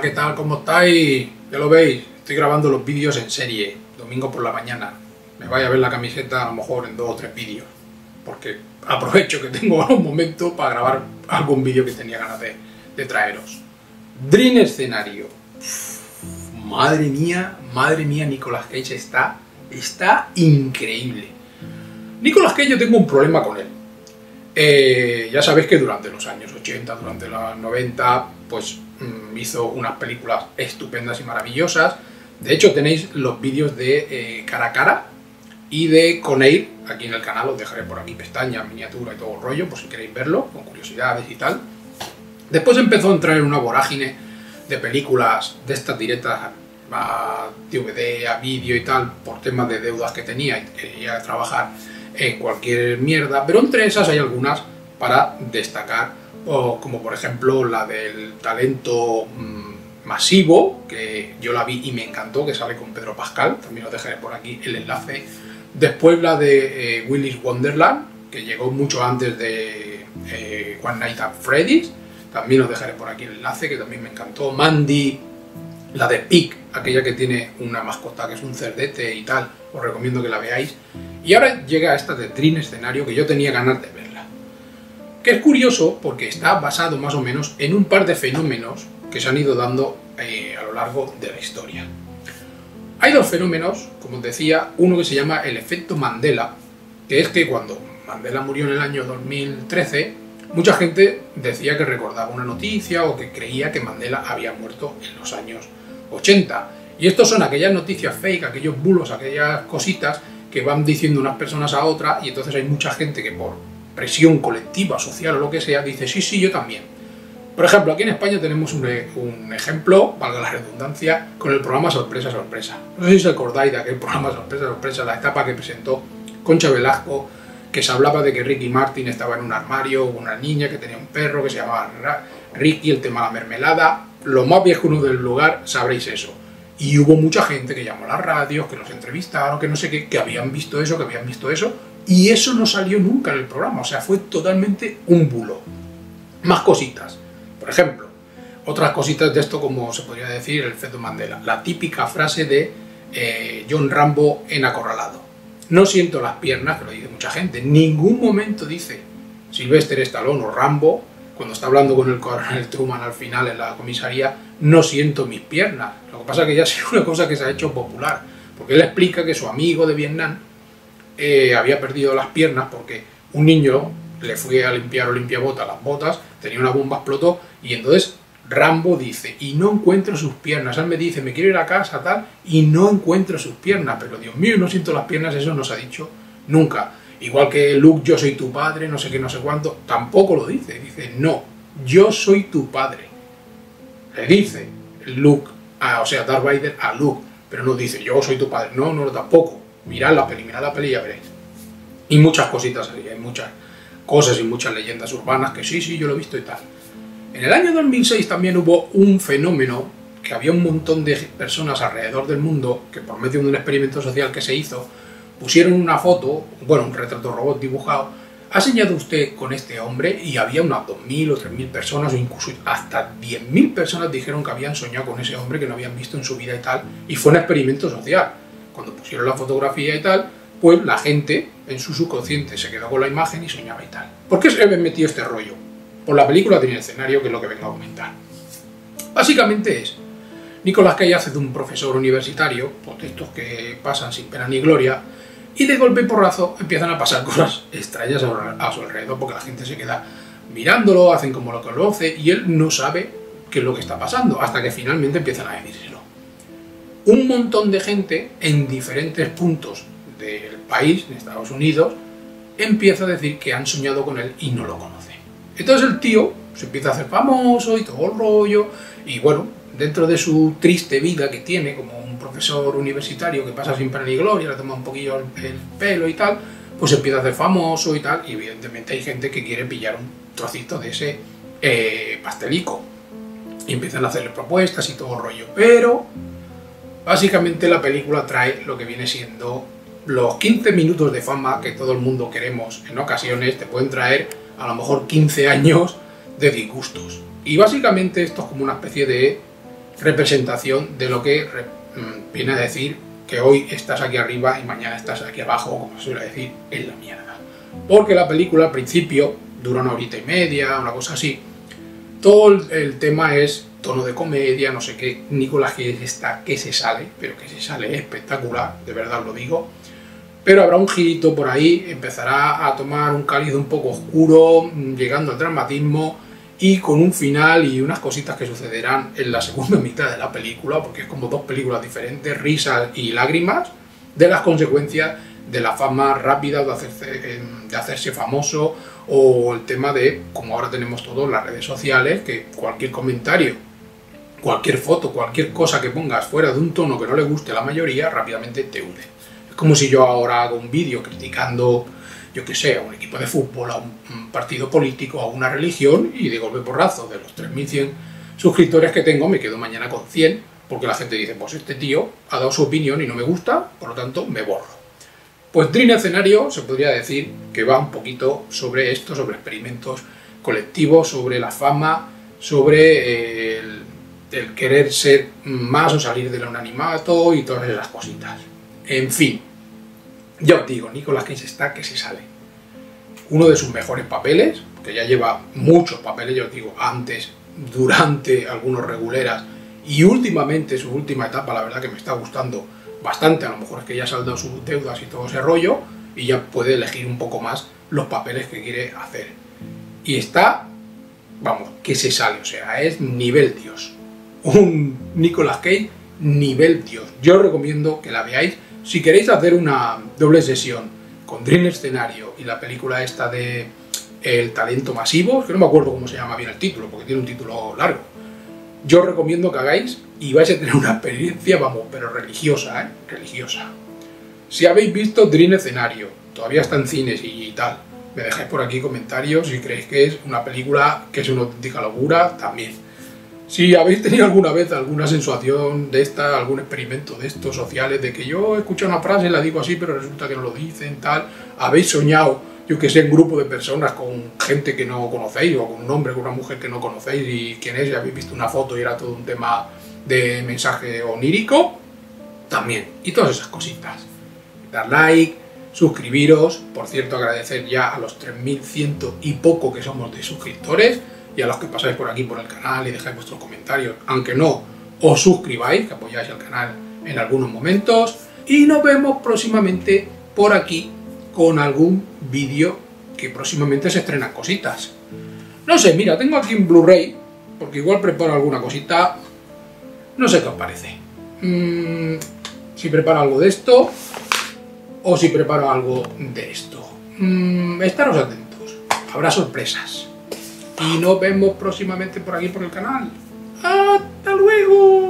¿qué tal? ¿Cómo estáis? Ya lo veis, estoy grabando los vídeos en serie, domingo por la mañana. Me vais a ver la camiseta a lo mejor en 2 o 3 vídeos, porque aprovecho que tengo un momento para grabar algún vídeo que tenía ganas de traeros. Dream escenario. Madre mía, Nicolas Cage está increíble. Nicolas Cage, yo tengo un problema con él. Ya sabéis que durante los años 80, durante los 90, pues hizo unas películas estupendas y maravillosas. De hecho, tenéis los vídeos de Cara a Cara y de Con Air aquí en el canal. Os dejaré por aquí pestañas, miniatura y todo el rollo, por si queréis verlo, con curiosidades y tal. Después empezó a entrar en una vorágine de películas de estas directas a DVD, a vídeo y tal, por temas de deudas que tenía y quería trabajar en cualquier mierda, pero entre esas hay algunas para destacar, como por ejemplo la del talento masivo, que yo la vi y me encantó, que sale con Pedro Pascal, también os dejaré por aquí el enlace. Después la de Willy's Wonderland, que llegó mucho antes de One Night at Freddy's, también os dejaré por aquí el enlace, que también me encantó. Mandy, la de Pig, aquella que tiene una mascota que es un cerdete y tal, os recomiendo que la veáis. Y ahora llega esta de Dream escenario, que yo tenía ganas de verla. Que es curioso porque está basado más o menos en un par de fenómenos que se han ido dando a lo largo de la historia. Hay dos fenómenos, como os decía, uno que se llama el efecto Mandela, que es que cuando Mandela murió en el año 2013, mucha gente decía que recordaba una noticia o que creía que Mandela había muerto en los años 80. Y estos son aquellas noticias fake, aquellos bulos, aquellas cositas que van diciendo unas personas a otras, y entonces hay mucha gente que por presión colectiva, social o lo que sea, dice sí, yo también. Por ejemplo, aquí en España tenemos un ejemplo, valga la redundancia, con el programa Sorpresa, Sorpresa. No sé si os acordáis de aquel programa Sorpresa, Sorpresa, la etapa que presentó Concha Velasco, que se hablaba de que Ricky Martin estaba en un armario, una niña que tenía un perro que se llamaba Ricky, el tema de la mermelada. Los más viejunos del lugar sabréis eso. Y hubo mucha gente que llamó a las radios, que nos entrevistaron, que no sé qué, que habían visto eso, y eso no salió nunca en el programa, o sea, fue totalmente un bulo. Más cositas. Por ejemplo, otras cositas de esto, como se podría decir, el efecto Mandela. La típica frase de John Rambo en Acorralado. No siento las piernas, que lo dice mucha gente. En ningún momento dice Sylvester Stallone o Rambo, cuando está hablando con el coronel Truman al final en la comisaría, no siento mis piernas. Lo que pasa es que ya ha sido una cosa que se ha hecho popular, porque él explica que su amigo de Vietnam había perdido las piernas porque un niño le fue a limpiar o limpiabotas las botas, tenía una bomba, explotó, y entonces Rambo dice, y no encuentro sus piernas. Él me dice, me quiero ir a casa, tal, y no encuentro sus piernas, pero Dios mío, no siento las piernas, eso no se ha dicho nunca. Igual que Luke, yo soy tu padre, no sé qué, no sé cuánto, tampoco lo dice. Dice, no, yo soy tu padre. Le dice Luke, o sea, Darth Vader a Luke, pero no dice, yo soy tu padre. No, tampoco. Mirad la peli y ya veréis. Y muchas cositas así, hay muchas cosas y muchas leyendas urbanas que sí, yo lo he visto y tal. En el año 2006 también hubo un fenómeno que había un montón de personas alrededor del mundo que por medio de un experimento social que se hizo, pusieron una foto, bueno, un retrato robot dibujado. ¿Ha soñado usted con este hombre? Y había unas 2.000 o 3.000 personas, o incluso hasta 10.000 personas dijeron que habían soñado con ese hombre que no habían visto en su vida y tal. Y fue un experimento social. Cuando pusieron la fotografía y tal, pues la gente en su subconsciente se quedó con la imagen y soñaba y tal. ¿Por qué se había metido este rollo? Por la película Dream escenario, que es lo que vengo a comentar. Básicamente es, Nicolas Cage hace de un profesor universitario, pues de estos que pasan sin pena ni gloria, y de golpe y porrazo empiezan a pasar cosas extrañas a su alrededor, porque la gente se queda mirándolo, hacen como lo conoce, y él no sabe qué es lo que está pasando, hasta que finalmente empiezan a decírselo. Un montón de gente en diferentes puntos del país, en Estados Unidos, empieza a decir que han soñado con él y no lo conoce. Entonces el tío se empieza a hacer famoso y todo el rollo, y bueno, dentro de su triste vida que tiene como un profesor universitario que pasa sin pena ni gloria, le toma un poquillo el pelo y tal, pues empieza a hacer famoso y tal, y evidentemente hay gente que quiere pillar un trocito de ese pastelico, y empiezan a hacerle propuestas y todo el rollo, pero básicamente la película trae lo que viene siendo los 15 minutos de fama que todo el mundo queremos. En ocasiones te pueden traer a lo mejor 15 años de disgustos. Y básicamente esto es como una especie de representación de lo que viene a decir que hoy estás aquí arriba y mañana estás aquí abajo, como se suele decir, en la mierda. Porque la película al principio dura 1 horita y media, una cosa así. Todo el tema es tono de comedia, no sé qué. Nicolas Cage está que se sale, pero que se sale espectacular, de verdad os lo digo. Pero habrá un girito por ahí, empezará a tomar un cáliz un poco oscuro, llegando al dramatismo y con un final y unas cositas que sucederán en la segunda mitad de la película, porque es como dos películas diferentes, risas y lágrimas, de las consecuencias de la fama rápida, de hacerse famoso, o el tema de, como ahora tenemos todos las redes sociales, que cualquier comentario, cualquier foto, cualquier cosa que pongas fuera de un tono que no le guste a la mayoría, rápidamente te hunde. Es como si yo ahora hago un vídeo criticando, yo que sé, a un equipo de fútbol, a un partido político, a una religión, y de golpe porrazo, de los 3.100 suscriptores que tengo, me quedo mañana con 100, porque la gente dice, pues este tío ha dado su opinión y no me gusta, por lo tanto me borro. Pues Dream Escenario se podría decir que va un poquito sobre esto, sobre experimentos colectivos, sobre la fama, sobre el querer ser más o salir del anonimato y todas esas cositas. En fin, ya os digo, Nicolas Cage está que se sale. Uno de sus mejores papeles, que ya lleva muchos papeles, ya os digo, antes, durante, algunos reguleras, y últimamente, su última etapa, la verdad que me está gustando bastante. A lo mejor es que ya ha saldado sus deudas y todo ese rollo, y ya puede elegir un poco más los papeles que quiere hacer. Y está, vamos, que se sale, o sea, es nivel Dios. Un Nicolas Cage nivel Dios. Yo os recomiendo que la veáis. Si queréis hacer una doble sesión con Dream Escenario y la película esta de El talento masivo, que no me acuerdo cómo se llama bien el título, porque tiene un título largo, yo os recomiendo que hagáis y vais a tener una experiencia, vamos, pero religiosa, religiosa. Si habéis visto Dream Escenario, todavía está en cines y tal, me dejáis por aquí comentarios si creéis que es una película que es una auténtica locura, también. Si habéis tenido alguna vez alguna sensación de esta, algún experimento de estos sociales, de que yo escucho una frase, la digo así, pero resulta que no lo dicen, tal, habéis soñado, yo que sé, en grupo de personas con gente que no conocéis, o con un hombre, con una mujer que no conocéis, y quién es, y habéis visto una foto y era todo un tema de mensaje onírico, también, y todas esas cositas. Dar like, suscribiros, por cierto, agradecer ya a los 3.100 y poco que somos de suscriptores, y a los que pasáis por aquí por el canal y dejáis vuestros comentarios, aunque no os suscribáis, que apoyáis al canal en algunos momentos, y nos vemos próximamente por aquí con algún vídeo que próximamente se estrenan cositas. No sé, mira, tengo aquí un Blu-ray, porque igual preparo alguna cosita, no sé qué os parece. Si preparo algo de esto, o si preparo algo de esto. Estaros atentos, habrá sorpresas. Y nos vemos próximamente por aquí por el canal. ¡Hasta luego!